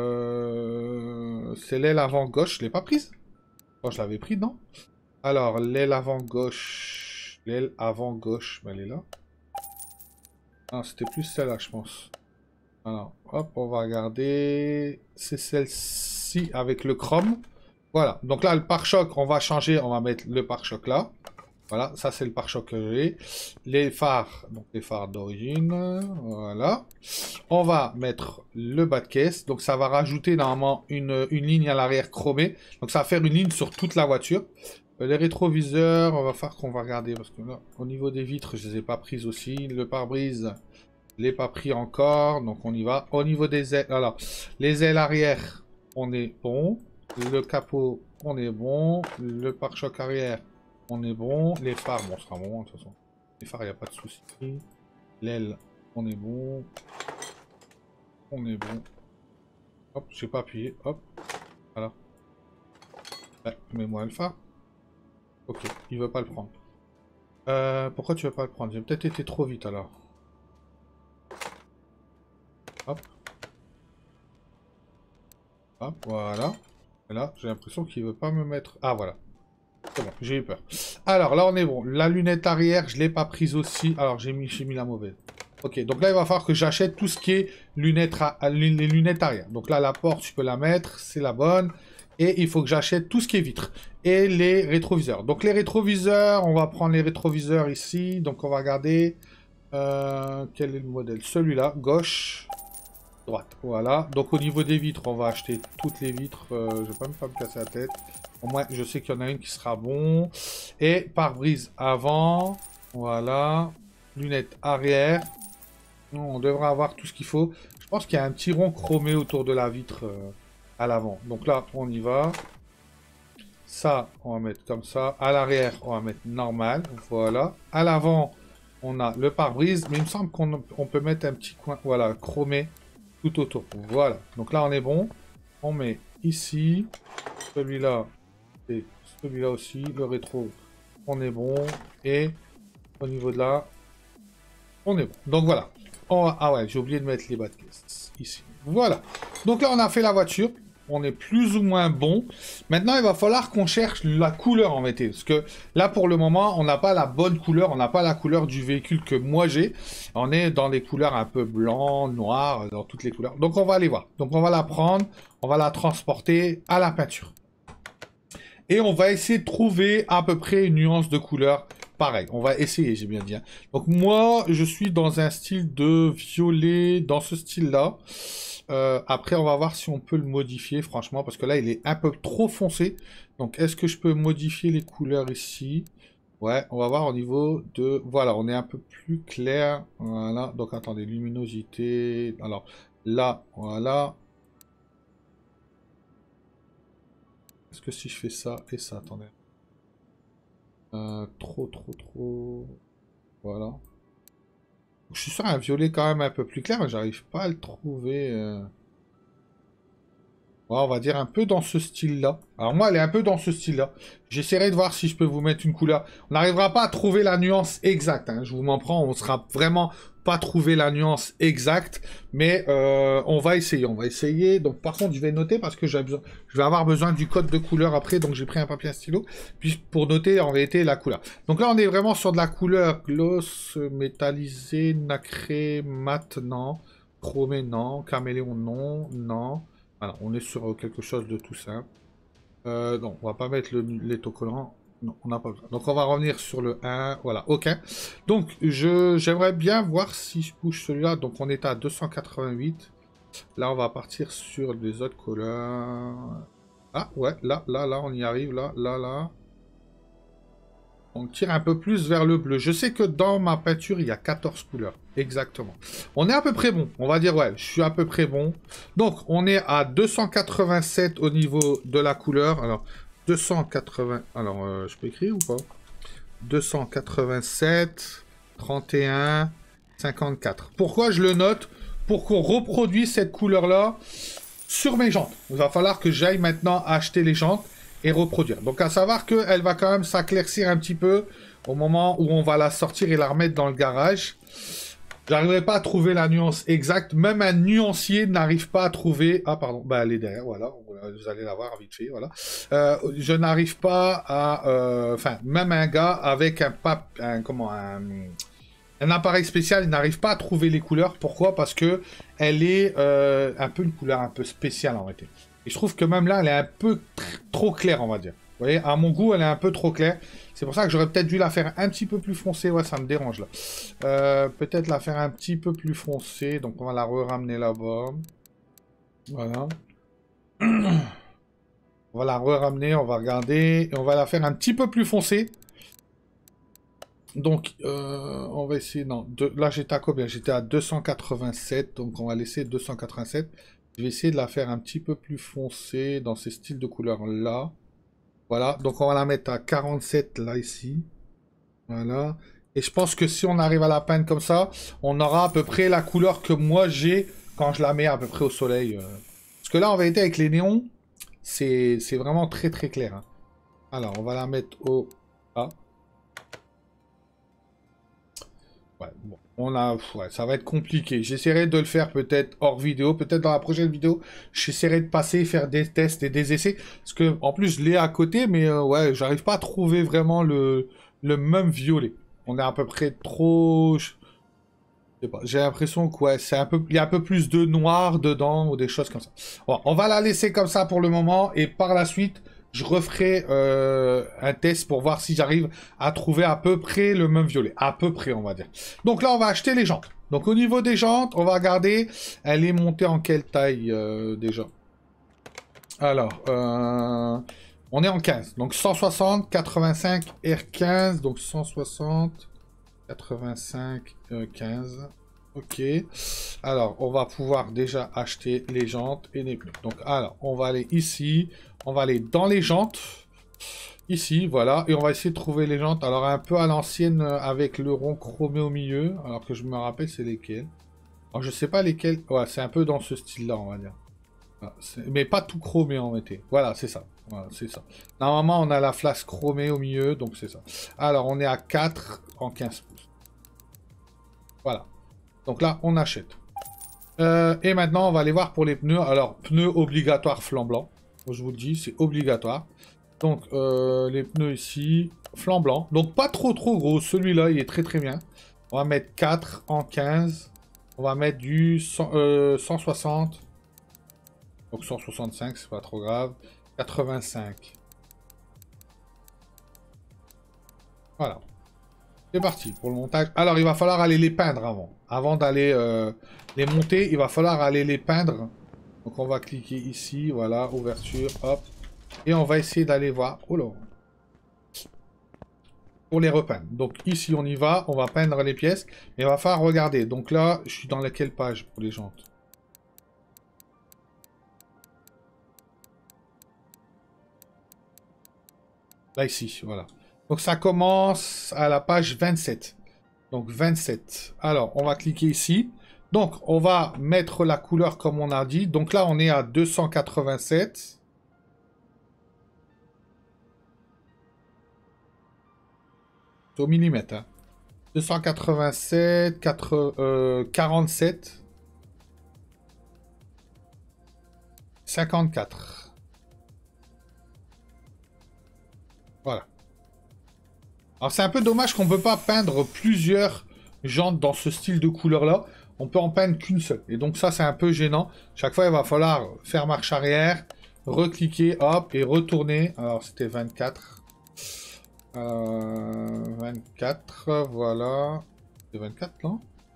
c'est l'aile avant gauche, je l'ai pas prise? Oh, je l'avais prise, non? Alors, l'aile avant gauche, mais elle est là. Ah, c'était plus celle-là, je pense. Alors, hop, on va regarder, c'est celle-ci avec le chrome. Voilà, donc là, le pare-choc, on va changer, on va mettre le pare-choc là. Voilà, ça c'est le pare-choc que j'ai. Les phares, donc les phares d'origine, voilà. On va mettre le bas de caisse, donc ça va rajouter normalement une ligne à l'arrière chromée. Donc ça va faire une ligne sur toute la voiture. Les rétroviseurs, on va faire qu'on va regarder, parce que là, au niveau des vitres, je les ai pas prises aussi. Le pare-brise, je l'ai pas pris encore, donc on y va. Au niveau des ailes, alors, les ailes arrière, on est bon. Le capot, on est bon. Le pare-choc arrière, on est bon. Les phares, bon, on sera bon, de toute façon. Les phares, il n'y a pas de souci. L'aile, on est bon. On est bon. Hop, j'ai pas appuyé. Hop. Voilà. Ouais, mets-moi le phare. Ok, il veut pas le prendre. Pourquoi tu veux pas le prendre? J'ai peut-être été trop vite alors. Hop. Hop, voilà. Et là, j'ai l'impression qu'il veut pas me mettre... Ah, voilà. C'est bon, j'ai eu peur. Alors, là, on est bon. La lunette arrière, je l'ai pas prise aussi. Alors, j'ai mis la mauvaise. Ok, donc là, il va falloir que j'achète tout ce qui est lunettes les lunettes arrière. Donc là, la porte, je peux la mettre. C'est la bonne. Et il faut que j'achète tout ce qui est vitres. Et les rétroviseurs. Donc les rétroviseurs, on va prendre les rétroviseurs ici. Donc on va regarder... quel est le modèle? Celui-là, gauche, droite. Voilà. Donc au niveau des vitres, on va acheter toutes les vitres. Je vais pas me casser la tête. Au moins, je sais qu'il y en a une qui sera bon. Et pare-brise avant. Voilà. Lunettes arrière. On devrait avoir tout ce qu'il faut. Je pense qu'il y a un petit rond chromé autour de la vitre à l'avant. Donc là, on y va. Ça, on va mettre comme ça. À l'arrière, on va mettre normal. Voilà. À l'avant, on a le pare-brise. Mais il me semble qu'on peut mettre un petit coin, voilà, chromé tout autour. Voilà. Donc là, on est bon. On met ici. Celui-là et celui-là aussi. Le rétro, on est bon. Et au niveau de là, on est bon. Donc voilà. Ah ouais, j'ai oublié de mettre les bas de caisse ici. Voilà. Donc là, on a fait la voiture. On est plus ou moins bon. Maintenant, il va falloir qu'on cherche la couleur en fait. Parce que là, pour le moment, on n'a pas la bonne couleur. On n'a pas la couleur du véhicule que moi j'ai. On est dans les couleurs un peu blanc, noir, dans toutes les couleurs. Donc, on va aller voir. Donc, on va la prendre. On va la transporter à la peinture. Et on va essayer de trouver à peu près une nuance de couleur. Pareil, on va essayer, j'ai bien dit. Hein. Donc moi, je suis dans un style de violet, dans ce style-là. Après, on va voir si on peut le modifier, franchement, parce que là, il est un peu trop foncé. Donc, est-ce que je peux modifier les couleurs ici? Ouais, on va voir au niveau de... Voilà, on est un peu plus clair. Voilà, donc attendez, luminosité... Alors, là, voilà. Est-ce que si je fais ça et ça, attendez. Trop. Voilà. Je suis sur un violet quand même un peu plus clair, mais j'arrive pas à le trouver. Ouais, on va dire un peu dans ce style-là. Alors moi, elle est un peu dans ce style-là. J'essaierai de voir si je peux vous mettre une couleur. On n'arrivera pas à trouver la nuance exacte. Hein. Je vous m'en prends, on sera vraiment pas trouver la nuance exacte. Mais on va essayer, Donc par contre, je vais noter parce que je vais avoir besoin du code de couleur après. Donc j'ai pris un papier et un stylo puis pour noter en réalité la couleur. Donc là, on est vraiment sur de la couleur gloss, métallisé, nacré, mat, non. Chromé, non. Caméléon, non. Voilà, on est sur quelque chose de tout simple. Non, on va pas mettre l'autocollant. Non, on n'a pas besoin. Donc on va revenir sur le 1. Voilà, ok. Donc j'aimerais bien voir si je bouge celui-là. Donc on est à 288. Là, on va partir sur les autres couleurs. Ah ouais, là, on y arrive. Là. On tire un peu plus vers le bleu. Je sais que dans ma peinture, il y a 14 couleurs. Exactement. On est à peu près bon. On va dire, ouais, je suis à peu près bon. Donc, on est à 287 au niveau de la couleur. Alors, 280... Alors, je peux écrire ou pas? 287, 31, 54. Pourquoi je le note? Pour qu'on reproduise cette couleur-là sur mes jantes. Il va falloir que j'aille maintenant acheter les jantes et reproduire. Donc à savoir qu'elle va quand même s'éclaircir un petit peu au moment où on va la sortir et la remettre dans le garage. J'arriverai pas à trouver la nuance exacte. Même un nuancier n'arrive pas à trouver... Ah pardon, bah elle est derrière, voilà. Vous allez la voir vite fait, voilà. Je n'arrive pas à... Enfin, même un gars avec un appareil spécial, il n'arrive pas à trouver les couleurs. Pourquoi? Parce que elle est un peu une couleur un peu spéciale en réalité. Et je trouve que même là, elle est un peu trop claire, on va dire. Vous voyez, à mon goût, elle est un peu trop claire. C'est pour ça que j'aurais peut-être dû la faire un petit peu plus foncée. Ouais, ça me dérange là. Peut-être la faire un petit peu plus foncée. Donc on va la ramener là-bas. Voilà. On va la ramener, on va regarder. Et on va la faire un petit peu plus foncée. Donc, on va essayer... Non, là j'étais à combien? J'étais à 287. Donc on va laisser 287. Je vais essayer de la faire un petit peu plus foncée dans ces styles de couleurs là. Voilà, donc on va la mettre à 47 là ici. Voilà. Et je pense que si on arrive à la peindre comme ça, on aura à peu près la couleur que moi j'ai quand je la mets à peu près au soleil. Parce que là, en vérité, avec les néons, c'est vraiment très très clair. Hein. Alors, on va la mettre au A. Ouais, bon. Ouais, ça va être compliqué. J'essaierai de le faire peut-être hors vidéo. Peut-être dans la prochaine vidéo, j'essaierai de passer, faire des tests et des essais. Parce que, en plus, je l'ai à côté, mais ouais, j'arrive pas à trouver vraiment le même violet. On est à peu près trop... Je sais pas, j'ai l'impression que ouais, c'est un peu, il y a un peu plus de noir dedans ou des choses comme ça. Bon, on va la laisser comme ça pour le moment et par la suite, je referai un test pour voir si j'arrive à trouver à peu près le même violet. À peu près, on va dire. Donc là, on va acheter les jantes. Donc au niveau des jantes, on va regarder, elle est montée en quelle taille déjà? Alors, on est en 15. Donc 160, 85, R15. Donc 160, 85, 15. Ok. Alors, on va pouvoir déjà acheter les jantes et les pneus. Donc, alors, on va aller ici. On va aller dans les jantes. Ici, voilà. Et on va essayer de trouver les jantes. Alors, un peu à l'ancienne avec le rond chromé au milieu. Alors que je me rappelle, c'est lesquels. Alors, je sais pas lesquels. Ouais, c'est un peu dans ce style-là, on va dire. Voilà, mais pas tout chromé en été. Voilà, c'est ça. Voilà, c'est ça. Normalement, on a la flasque chromée au milieu, donc c'est ça. Alors, on est à 4 en 15 pouces. Voilà. Donc là, on achète. Et maintenant, on va aller voir pour les pneus. Alors, pneus obligatoires flanc blanc. Je vous le dis, c'est obligatoire. Donc, les pneus ici, flanc blanc. Donc, pas trop gros. Celui-là, il est très bien. On va mettre 4 en 15. On va mettre du 160. Donc 165, c'est pas trop grave. 85. Voilà. C'est parti pour le montage. Alors, il va falloir aller les peindre avant. Avant d'aller les monter, il va falloir aller les peindre. Donc, on va cliquer ici. Voilà, ouverture, hop. Et on va essayer d'aller voir. Oh là. Pour les repeindre. Donc, ici, on y va. On va peindre les pièces. Mais il va falloir regarder. Donc là, je suis dans laquelle page pour les jantes? Là, ici, voilà. Donc, ça commence à la page 27. Donc, 27. Alors, on va cliquer ici. Donc, on va mettre la couleur comme on a dit. Donc là, on est à 287. C'est au millimètre. Hein. 287, 47. 54. Voilà. Alors c'est un peu dommage qu'on ne peut pas peindre plusieurs jantes dans ce style de couleur-là. On peut en peindre qu'une seule. Et donc ça, c'est un peu gênant. Chaque fois, il va falloir faire marche arrière, recliquer, hop, et retourner. Alors c'était 24. 24, voilà. C'était 24, non?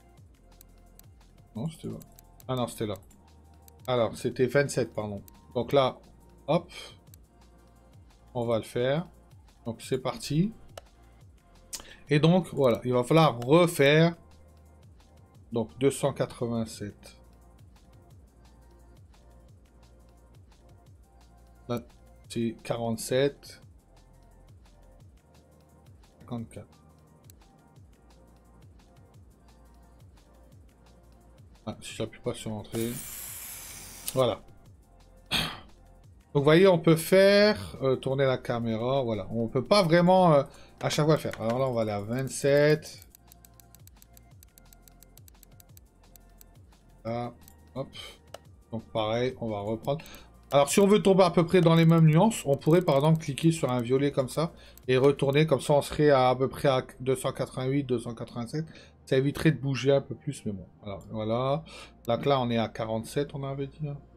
Non, c'était là. Ah non, c'était là. Alors, c'était 27, pardon. Donc là, hop. On va le faire. Donc c'est parti. Et donc voilà, il va falloir refaire. Donc 287. Là, c'est 47. 54. Ah, si j'appuie pas sur entrée. Voilà. Donc vous voyez, on peut faire tourner la caméra, voilà. On peut pas vraiment à chaque fois le faire. Alors là, on va aller à 27. Là, hop. Donc pareil, on va reprendre. Alors si on veut tomber à peu près dans les mêmes nuances, on pourrait par exemple cliquer sur un violet comme ça et retourner. Comme ça, on serait à peu près à 288, 287. Ça éviterait de bouger un peu plus, mais bon. Alors voilà. Là, on est à 47, on avait dit. Hein.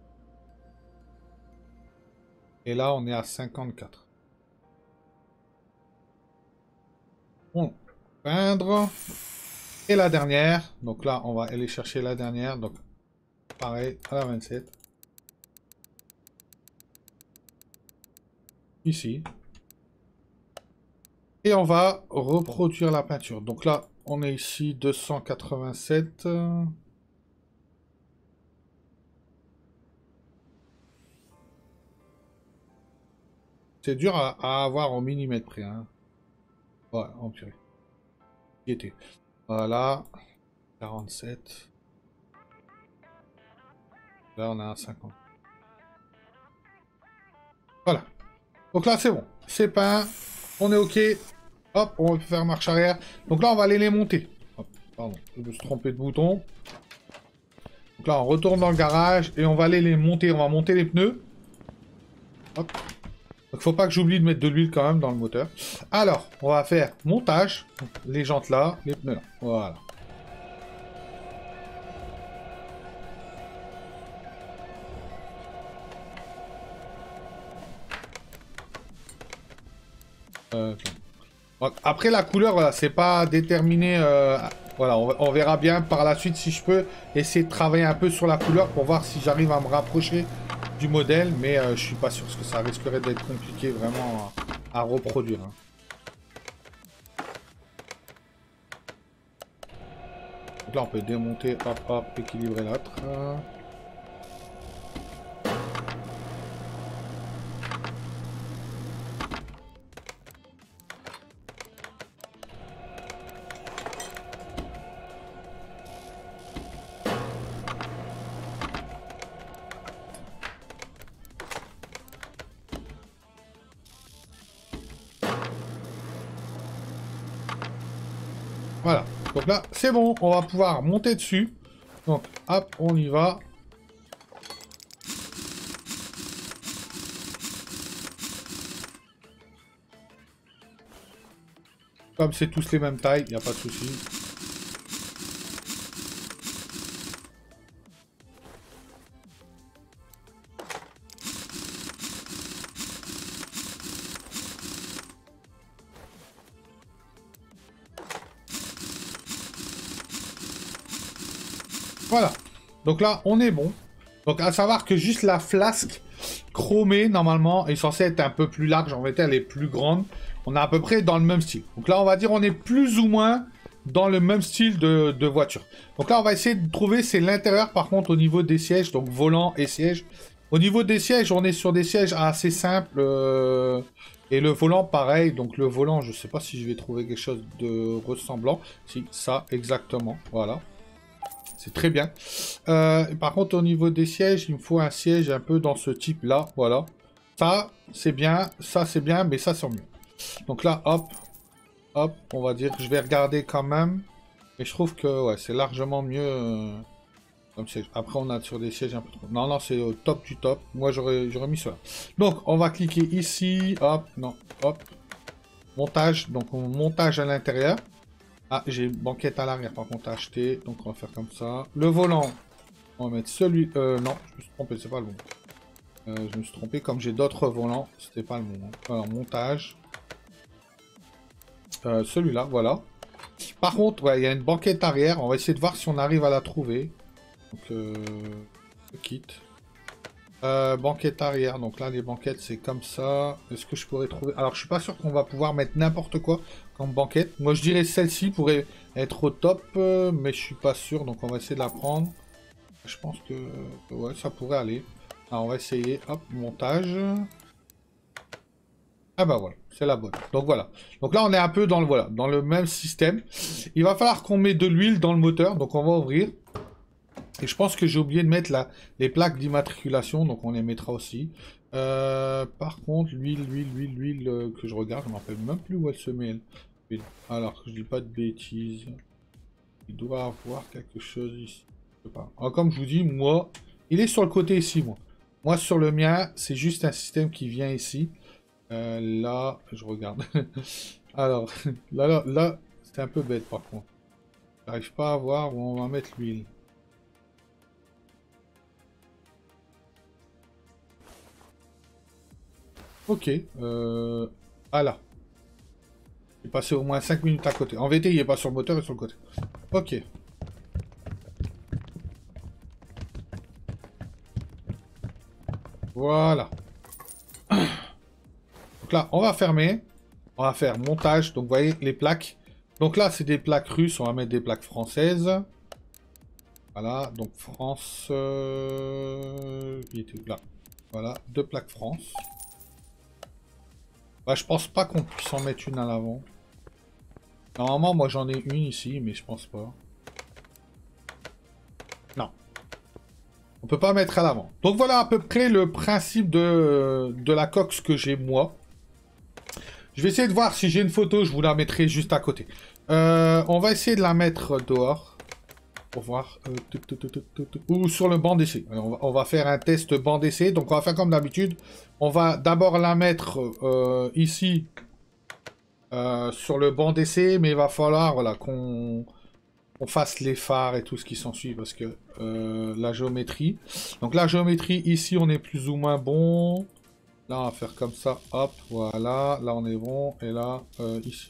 Et là, on est à 54. On peindre. Et la dernière. Donc là, on va aller chercher la dernière. Donc, pareil, à la 27. Ici. Et on va reproduire la peinture. Donc là, on est ici 287. C'est dur à avoir au millimètre près. Hein. Ouais, en purée. Y était. Voilà. 47. Là, on a un 50. Voilà. Donc là, c'est bon. C'est peint. On est OK. Hop, on va faire marche arrière. Donc là, on va aller les monter. Hop, pardon, je me suis trompé de bouton. Donc là, on retourne dans le garage et on va aller les monter. On va monter les pneus. Hop. Donc, faut pas que j'oublie de mettre de l'huile quand même dans le moteur. Alors, on va faire montage. Les jantes là, les pneus là. Voilà. Après la couleur, voilà, c'est pas déterminé. Voilà, on verra bien par la suite si je peux essayer de travailler un peu sur la couleur pour voir si j'arrive à me rapprocher du modèle. Mais je suis pas sûr parce que ça risquerait d'être compliqué vraiment à reproduire. Hein. Donc là, on peut démonter, hop, hop, équilibrer l'autre. Voilà, donc là, c'est bon, on va pouvoir monter dessus. Donc, hop, on y va. Comme c'est tous les mêmes tailles, il n'y a pas de souci. Voilà. Donc là, on est bon. Donc à savoir que juste la flasque chromée, normalement, est censée être un peu plus large. En fait, elle est plus grande. On est à peu près dans le même style. Donc là, on va dire on est plus ou moins dans le même style de voiture. Donc là, on va essayer de trouver, c'est l'intérieur, par contre, au niveau des sièges. Donc volant et sièges. Au niveau des sièges, on est sur des sièges assez simples. Et le volant, pareil. Donc le volant, je ne sais pas si je vais trouver quelque chose de ressemblant. Si, ça, exactement. Voilà. C'est très bien. Par contre, au niveau des sièges, il me faut un siège un peu dans ce type-là. Voilà. Ça, c'est bien. Ça, c'est bien. Mais ça, c'est mieux. Donc là, hop. Hop. On va dire que je vais regarder quand même. Et je trouve que ouais, c'est largement mieux comme siège. Après, on a sur des sièges un peu trop. Non, non, c'est au top du top. Moi, j'aurais mis cela. Donc, on va cliquer ici. Hop. Non. Hop. Montage. Donc, montage à l'intérieur. Ah, j'ai une banquette à l'arrière par contre à acheter, donc on va faire comme ça. Le volant, on va mettre celui... non, je me suis trompé, c'est pas le bon. Je me suis trompé, comme j'ai d'autres volants, c'était pas le bon. Alors, montage. Celui-là, voilà. Par contre, ouais, il y a une banquette arrière, on va essayer de voir si on arrive à la trouver. Donc, kit. Banquette arrière, donc là les banquettes c'est comme ça. Est-ce que je pourrais trouver... Alors je suis pas sûr qu'on va pouvoir mettre n'importe quoi comme banquette. Moi je dirais celle-ci pourrait être au top, mais je suis pas sûr, donc on va essayer de la prendre. Je pense que ouais, ça pourrait aller. Alors on va essayer, hop, montage. Ah bah voilà, c'est la bonne. Donc voilà. Donc là on est un peu dans le, voilà, dans le même système. Il va falloir qu'on mette de l'huile dans le moteur, donc on va ouvrir. Et je pense que j'ai oublié de mettre les plaques d'immatriculation, donc on les mettra aussi. Par contre, l'huile que je regarde, je ne me rappelle même plus où elle se met. Alors que je dis pas de bêtises. Il doit avoir quelque chose ici. Je sais pas. Alors, comme je vous dis, moi, il est sur le côté ici, moi. Moi, sur le mien, c'est juste un système qui vient ici. Là, je regarde. Alors, là c'est un peu bête par contre. J'arrive pas à voir où on va mettre l'huile. Ok, ah là. J'ai passé au moins 5 minutes à côté. En VT, il n'est pas sur le moteur, il est sur le côté. Ok. Voilà. Donc là, on va fermer. On va faire montage. Donc, vous voyez, les plaques. Donc là, c'est des plaques russes. On va mettre des plaques françaises. Voilà, donc France... Il était là. Voilà, 2 plaques France. Bah, je pense pas qu'on puisse en mettre une à l'avant. Normalement, moi j'en ai une ici, mais je pense pas. Non. On peut pas mettre à l'avant. Donc voilà à peu près le principe de la coque que j'ai moi. Je vais essayer de voir si j'ai une photo, je vous la mettrai juste à côté. On va essayer de la mettre dehors. Pour voir. Ou sur le banc d'essai. On va faire un test banc d'essai. Donc on va faire comme d'habitude. On va d'abord la mettre ici. Sur le banc d'essai. Mais il va falloir voilà, qu'on fasse les phares et tout ce qui s'ensuit. Parce que la géométrie. Donc la géométrie ici on est plus ou moins bon. Là, on va faire comme ça. Hop, voilà. Là, on est bon. Et là, ici.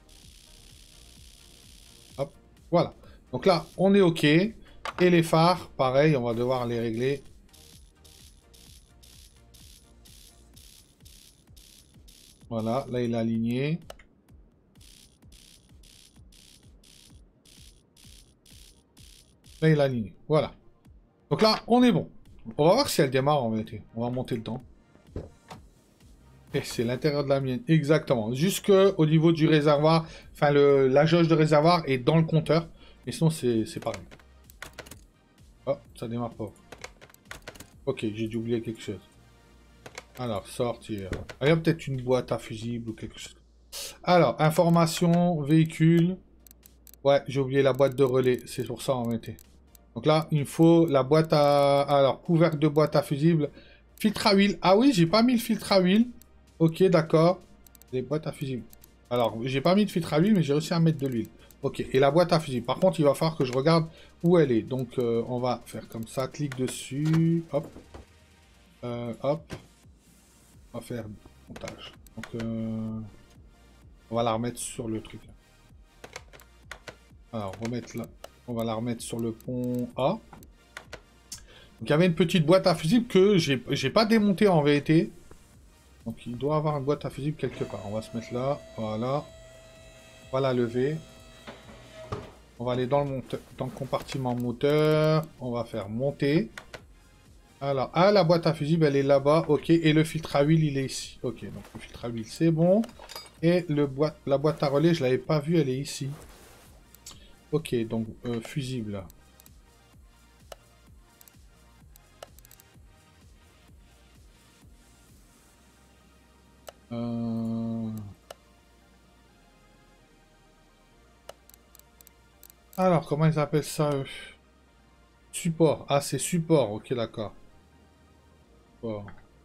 Hop, voilà. Donc là, on est OK. Et les phares, pareil, on va devoir les régler. Voilà, là, il est aligné. Là, il est aligné. Voilà. Donc là, on est bon. On va voir si elle démarre en vérité. On va monter le temps. Et c'est l'intérieur de la mienne. Exactement. Jusque au niveau du réservoir. Enfin, la jauge de réservoir est dans le compteur. Et sinon, c'est pareil. Oh, ça démarre pas. Ok, j'ai dû oublier quelque chose. Alors, sortir. Ah, il y a peut-être une boîte à fusible ou quelque chose. Alors, information, véhicule. Ouais, j'ai oublié la boîte de relais. C'est pour ça en vérité. Donc là, il me faut la boîte à... Alors, couvercle de boîte à fusible. Filtre à huile. Ah oui, j'ai pas mis le filtre à huile. Ok, d'accord. Les boîtes à fusible. Alors, j'ai pas mis de filtre à huile, mais j'ai réussi à mettre de l'huile. Ok, et la boîte à fusible. Par contre, il va falloir que je regarde où elle est. Donc, on va faire comme ça. Clique dessus. Hop. Hop. On va faire montage. Donc, on va la remettre sur le truc. Alors, remettre là. On va la remettre sur le pont A. Donc, il y avait une petite boîte à fusible que j'ai pas démontée en vérité. Donc, il doit avoir une boîte à fusible quelque part. On va se mettre là. Voilà. On va la lever. On va aller dans le compartiment moteur. On va faire monter. Alors, ah, la boîte à fusible, elle est là-bas. Ok. Et le filtre à huile, il est ici. Ok. Donc, le filtre à huile, c'est bon. Et la boîte à relais, je l'avais pas vue, elle est ici. Ok. Donc, fusible. Alors, comment ils appellent ça, eux? Support. Ah, c'est support. Ok, d'accord. Support.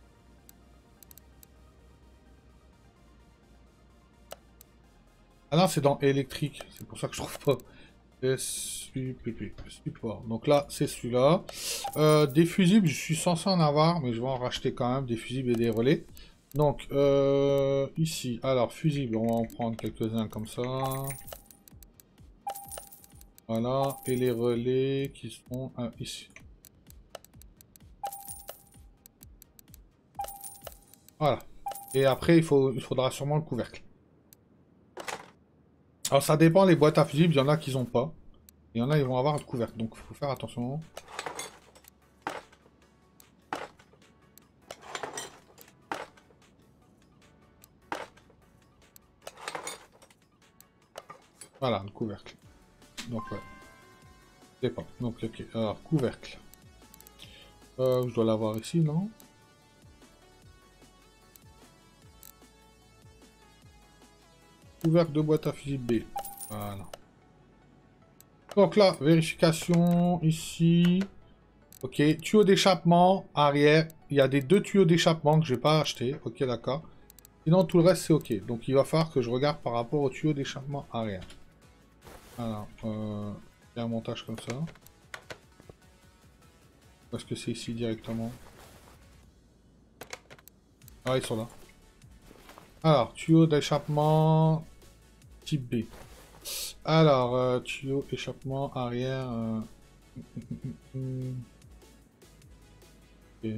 Ah non, c'est dans électrique. C'est pour ça que je trouve pas. Support. Donc là, c'est celui-là. Des fusibles, je suis censé en avoir, mais je vais en racheter quand même des fusibles et des relais. Donc, ici. Alors, fusibles, on va en prendre quelques-uns comme ça. Voilà. Et les relais qui sont ici. Voilà. Et après, il faudra sûrement le couvercle. Alors, ça dépend, les boîtes à fusibles, il y en a qui n'ont pas. Il y en a, ils vont avoir le couvercle. Donc, il faut faire attention. Voilà, le couvercle. Donc, ouais. Dépend. Donc, ok. Alors, couvercle. Je dois l'avoir ici, non? Couvercle de boîte à fusible B. Voilà. Donc là, vérification, ici. Ok, tuyau d'échappement, arrière. Il y a des deux tuyaux d'échappement que je n'ai pas acheté. Ok, d'accord. Sinon, tout le reste, c'est ok. Donc, il va falloir que je regarde par rapport au tuyau d'échappement arrière. Alors, il y a un montage comme ça. Parce que c'est ici directement. Ah, ils sont là. Alors, tuyau d'échappement type B. Alors, tuyau échappement arrière. Okay.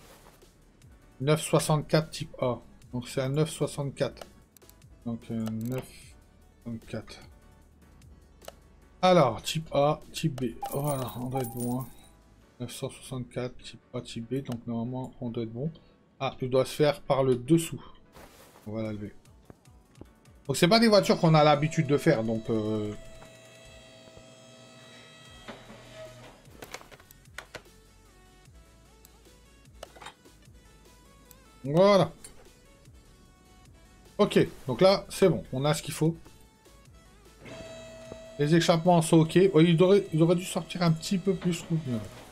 964 type A. Donc c'est un 964. Donc 964. Alors, type A, type B. Voilà, on doit être bon. Hein. 964, type A, type B. Donc normalement, on doit être bon. Ah, il doit se faire par le dessous. On va la lever. Donc c'est pas des voitures qu'on a l'habitude de faire. Donc... Voilà. Ok, donc là, c'est bon. On a ce qu'il faut. Les échappements sont ok. Oh, il aurait dû sortir un petit peu plus, je trouve.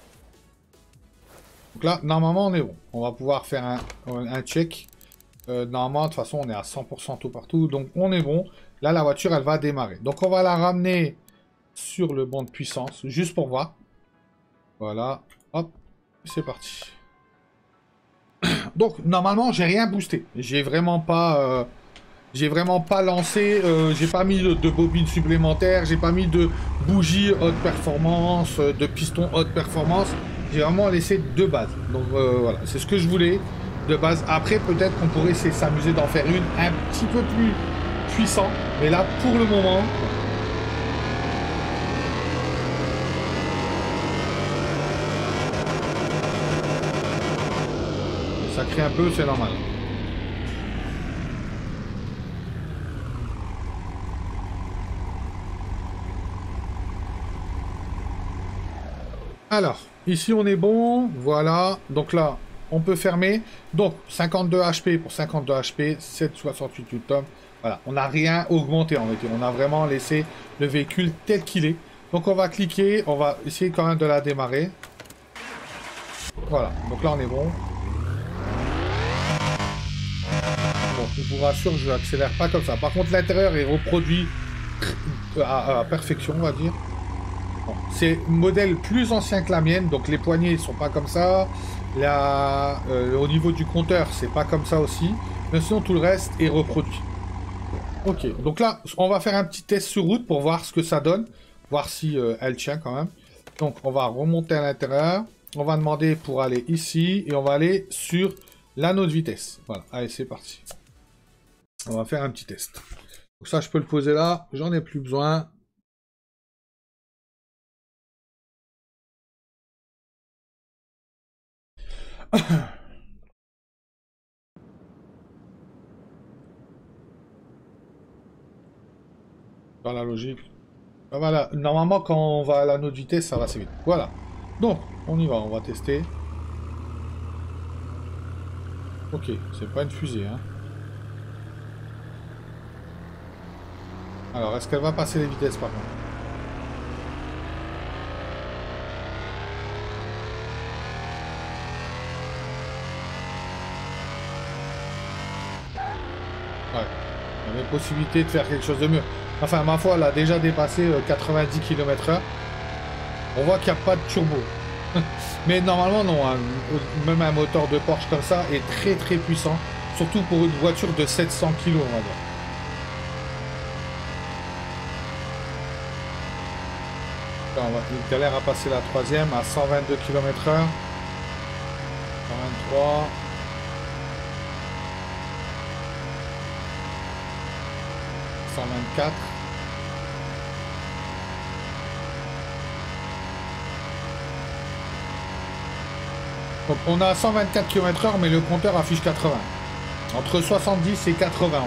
Donc là, normalement, on est bon. On va pouvoir faire un check. Normalement, de toute façon, on est à 100% tout partout. Donc, on est bon. Là, la voiture, elle va démarrer. Donc, on va la ramener sur le banc de puissance, juste pour voir. Voilà. Hop. C'est parti. Donc, normalement, j'ai rien boosté. J'ai vraiment pas lancé, j'ai pas mis de bobines supplémentaires, j'ai pas mis de bougies haute performance, de pistons haute performance. J'ai vraiment laissé de base. Donc voilà, c'est ce que je voulais de base. Après, peut-être qu'on pourrait essayer de s'amuser d'en faire une un petit peu plus puissant. Mais là, pour le moment... Ça crée un peu, c'est normal. Alors, ici on est bon, voilà. Donc là, on peut fermer. Donc, 52 HP pour 52 HP, 768 Newton. Voilà, on n'a rien augmenté en fait. On a vraiment laissé le véhicule tel qu'il est. Donc on va cliquer, on va essayer quand même de la démarrer. Voilà, donc là on est bon. Bon, je vous rassure, je n'accélère pas comme ça. Par contre, l'intérieur est reproduit à perfection, on va dire. Bon, c'est un modèle plus ancien que la mienne, donc les poignées ne sont pas comme ça. Au niveau du compteur, c'est pas comme ça aussi. Mais sinon, tout le reste est reproduit. Ok, donc là, on va faire un petit test sur route pour voir ce que ça donne. Voir si elle tient quand même. Donc, on va remonter à l'intérieur. On va demander pour aller ici. Et on va aller sur l'anneau de vitesse. Voilà, allez, c'est parti. On va faire un petit test. Donc ça, je peux le poser là. J'en ai plus besoin. Dans la logique. Ah, voilà. Normalement, quand on va à l'anneau de vitesse, ça va assez vite. Voilà. Donc, on y va. On va tester. Ok, c'est pas une fusée, hein. Alors, est-ce qu'elle va passer les vitesses par contre? Ouais. Il y avait possibilité de faire quelque chose de mieux. Enfin, ma foi, elle a déjà dépassé 90 km/h. On voit qu'il n'y a pas de turbo. Mais normalement, non. Hein. Même un moteur de Porsche comme ça est très très puissant. Surtout pour une voiture de 700 kg, on va dire. Là, on va galère à passer la troisième à 122 km/h. 123. 124. Donc on a 124 km/h, mais le compteur affiche 80. Entre 70 et 80, on va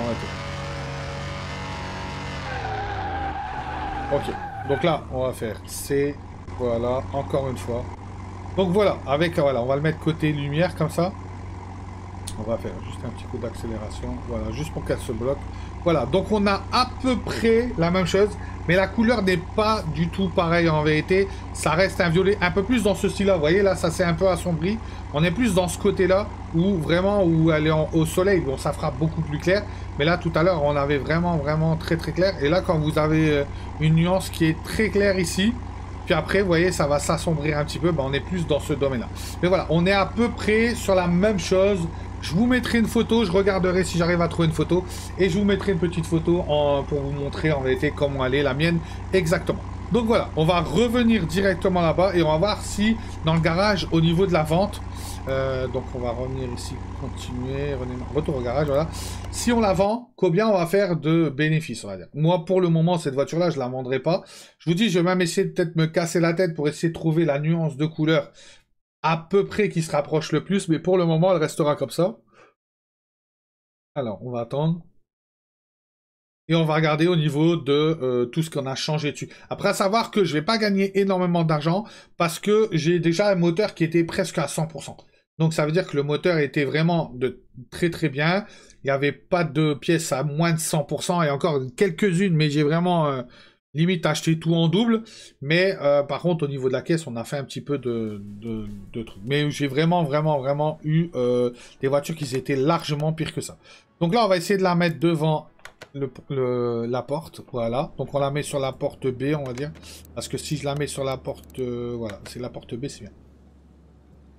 dire. Ok. Donc là, on va faire C. Voilà, encore une fois. Donc voilà, avec voilà, on va le mettre côté lumière comme ça. On va faire juste un petit coup d'accélération. Voilà, juste pour qu'elle se bloque. Voilà, donc on a à peu près la même chose. Mais la couleur n'est pas du tout pareille en vérité. Ça reste un violet un peu plus dans ce style-là. Vous voyez, là, ça s'est un peu assombri. On est plus dans ce côté-là où vraiment, où elle est au soleil. Bon, ça fera beaucoup plus clair. Mais là, tout à l'heure, on avait vraiment très clair. Et là, quand vous avez une nuance qui est très claire ici, puis après, vous voyez, ça va s'assombrir un petit peu. Ben, on est plus dans ce domaine-là. Mais voilà, on est à peu près sur la même chose. Je vous mettrai une photo, je regarderai si j'arrive à trouver une photo. Et je vous mettrai une petite photo pour vous montrer en vérité comment elle est, la mienne, exactement. Donc voilà, on va revenir directement là-bas et on va voir si dans le garage, au niveau de la vente, donc on va revenir ici, continuer, retour au garage, voilà. Si on la vend, combien on va faire de bénéfices, on va dire. Moi, pour le moment, cette voiture-là, je la vendrai pas. Je vous dis, je vais même essayer de peut-être me casser la tête pour essayer de trouver la nuance de couleur à peu près qui se rapproche le plus, mais pour le moment, elle restera comme ça. Alors, on va attendre. Et on va regarder au niveau de tout ce qu'on a changé dessus. Après, à savoir que je vais pas gagner énormément d'argent parce que j'ai déjà un moteur qui était presque à 100%. Donc, ça veut dire que le moteur était vraiment de très bien. Il n'y avait pas de pièces à moins de 100%. Et encore quelques-unes, mais j'ai vraiment... limite acheter tout en double, mais par contre au niveau de la caisse on a fait un petit peu de trucs. Mais j'ai vraiment eu des voitures qui étaient largement pires que ça. Donc là on va essayer de la mettre devant la porte, voilà. Donc on la met sur la porte B on va dire, parce que si je la mets sur la porte, voilà, c'est la porte B c'est bien.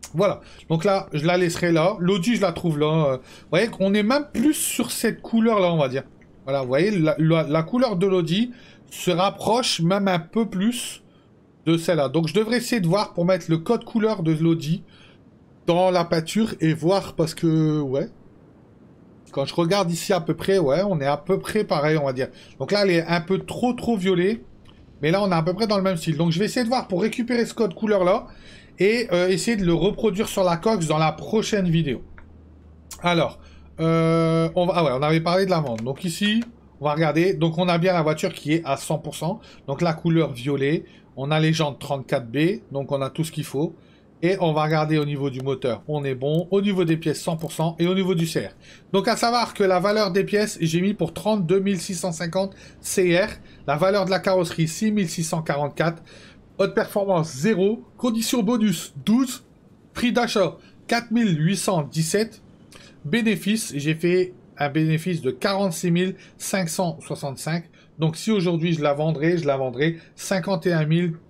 Voilà, donc là, je la laisserai là. L'Audi, je la trouve là. Vous voyez qu'on est même plus sur cette couleur-là, on va dire. Voilà, vous voyez, la couleur de l'Audi se rapproche même un peu plus de celle-là. Donc, je devrais essayer de voir pour mettre le code couleur de l'Audi dans la peinture et voir parce que, ouais. Quand je regarde ici à peu près, ouais, on est à peu près pareil, on va dire. Donc là, elle est un peu trop violet. Mais là, on est à peu près dans le même style. Donc, je vais essayer de voir pour récupérer ce code couleur-là. Et essayer de le reproduire sur la coque dans la prochaine vidéo. Alors, on avait parlé de la vente. Donc ici, on va regarder. Donc on a bien la voiture qui est à 100%. Donc la couleur violet. On a les jantes 34B. Donc on a tout ce qu'il faut. Et on va regarder au niveau du moteur. On est bon. Au niveau des pièces, 100%. Et au niveau du CR. Donc à savoir que la valeur des pièces, j'ai mis pour 32 650 CR. La valeur de la carrosserie, 6 644. Haute performance 0, condition bonus 12, prix d'achat 4817, bénéfice, j'ai fait un bénéfice de 46 565. Donc si aujourd'hui je la vendrai 51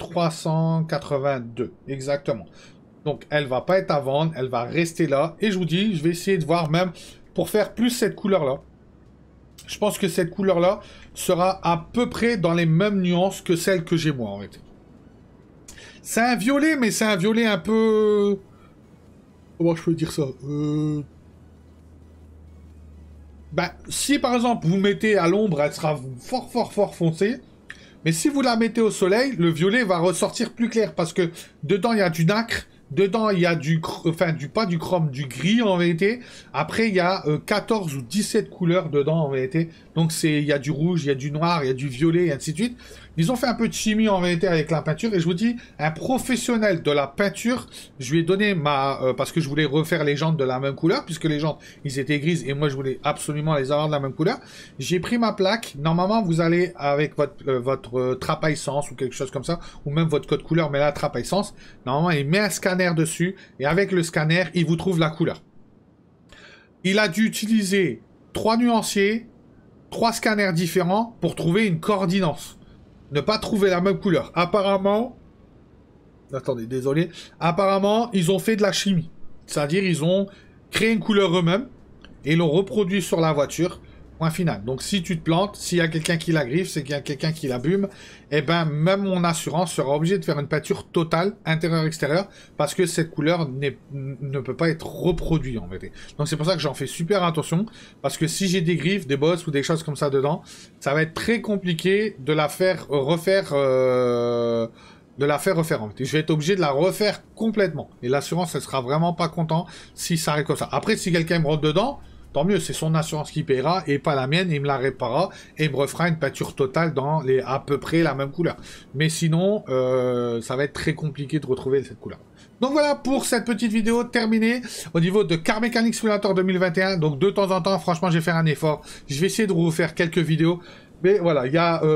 382, exactement. Donc elle va pas être à vendre, elle va rester là. Et je vous dis, je vais essayer de voir même pour faire plus cette couleur-là. Je pense que cette couleur-là sera à peu près dans les mêmes nuances que celle que j'ai moi en réalité. C'est un violet, mais c'est un violet un peu... Comment je peux dire ça Ben, si par exemple vous mettez à l'ombre, elle sera fort foncée. Mais si vous la mettez au soleil, le violet va ressortir plus clair. Parce que dedans, il y a du nacre. Dedans, il y a pas du chrome, du gris en vérité. Après, il y a 14 ou 17 couleurs dedans en vérité. Donc, il y a du rouge, il y a du noir, il y a du violet, et ainsi de suite. Ils ont fait un peu de chimie en vérité avec la peinture. Et je vous dis, un professionnel de la peinture, je lui ai donné parce que je voulais refaire les jantes de la même couleur. Puisque les jantes, ils étaient grises. Et moi, je voulais absolument les avoir de la même couleur. J'ai pris ma plaque. Normalement, vous allez avec votre trappe à essence ou quelque chose comme ça. Ou même votre code couleur, mais là, trappe à essence. Normalement, il met un scanner dessus et avec le scanner, il vous trouve la couleur. Il a dû utiliser 3 nuanciers, 3 scanners différents pour trouver une coordinance. Ne pas trouver la même couleur. Apparemment, attendez, désolé. Apparemment, ils ont fait de la chimie. C'est-à-dire, ils ont créé une couleur eux-mêmes et l'ont reproduit sur la voiture. Point final. Donc, si tu te plantes, s'il y a quelqu'un qui la griffe, c'est qu'il y a quelqu'un qui l'abîme, eh ben, même mon assurance sera obligée de faire une peinture totale, intérieur-extérieur, parce que cette couleur ne peut pas être reproduite, en vérité. Donc, c'est pour ça que j'en fais super attention, parce que si j'ai des griffes, des bosses ou des choses comme ça dedans, ça va être très compliqué de la faire refaire, en fait. Je vais être obligé de la refaire complètement. Et l'assurance, elle sera vraiment pas content si ça arrive comme ça. Après, si quelqu'un me rentre dedans, tant mieux, c'est son assurance qui paiera et pas la mienne, il me la réparera et me refera une peinture totale dans à peu près la même couleur. Mais sinon, ça va être très compliqué de retrouver cette couleur. Donc voilà pour cette petite vidéo terminée au niveau de Car Mechanic Simulator 2021. Donc de temps en temps, franchement, je vais faire un effort. Je vais essayer de vous faire quelques vidéos. Mais voilà, il y a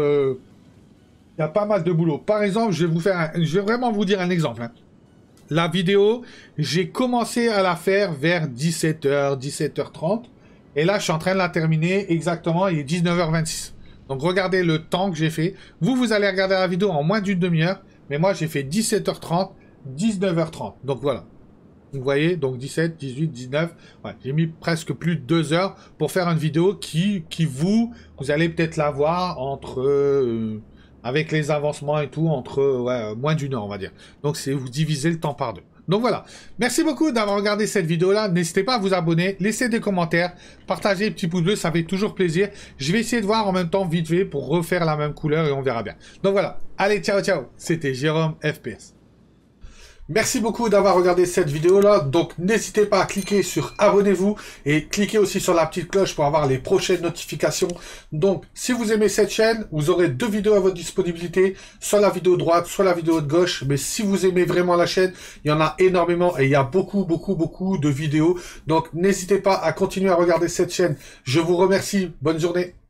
pas mal de boulot. Par exemple, je vais vraiment vous dire un exemple. Hein. La vidéo, j'ai commencé à la faire vers 17h, 17h30. Et là, je suis en train de la terminer exactement, il est 19h26. Donc, regardez le temps que j'ai fait. Vous allez regarder la vidéo en moins d'une demi-heure. Mais moi, j'ai fait 17h30, 19h30. Donc, voilà. Vous voyez, donc 17, 18, 19. Ouais, j'ai mis presque plus de 2 heures pour faire une vidéo qui vous allez peut-être la voir entre... avec les avancements et tout, entre moins d'une heure, on va dire. Donc, c'est vous divisez le temps par 2. Donc, voilà. Merci beaucoup d'avoir regardé cette vidéo-là. N'hésitez pas à vous abonner, laisser des commentaires, partager, petit pouce bleu, ça fait toujours plaisir. Je vais essayer de voir en même temps vite fait pour refaire la même couleur et on verra bien. Donc, voilà. Allez, ciao, ciao. C'était Jérôme FPS. Merci beaucoup d'avoir regardé cette vidéo-là. Donc, n'hésitez pas à cliquer sur abonnez-vous et cliquez aussi sur la petite cloche pour avoir les prochaines notifications. Donc, si vous aimez cette chaîne, vous aurez 2 vidéos à votre disponibilité, soit la vidéo de droite, soit la vidéo de gauche. Mais si vous aimez vraiment la chaîne, il y en a énormément et il y a beaucoup de vidéos. Donc, n'hésitez pas à continuer à regarder cette chaîne. Je vous remercie. Bonne journée.